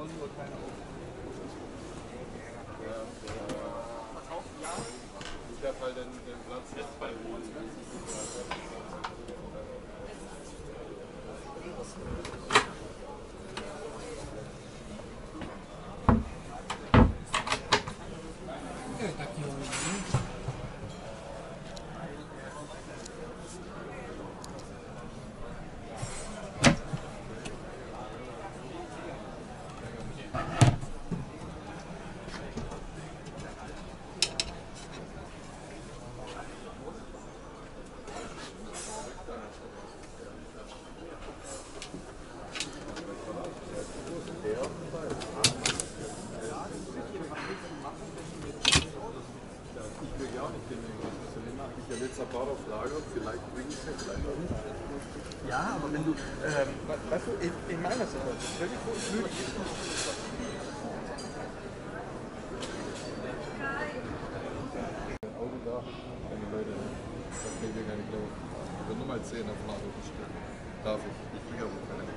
Ich habe halt den Platz jetzt bei auf Lager, vielleicht bringe ich es vielleicht auch nicht. Ja, aber wenn du, weißt du, in meiner Situation, stell dir vor, ich würde jetzt noch Auto da, keine Leute, da kriegen wir keine Klaue. Ich will nur mal 10 auf dem Auto bestellen. Darf ich? Ich kriege aber keine.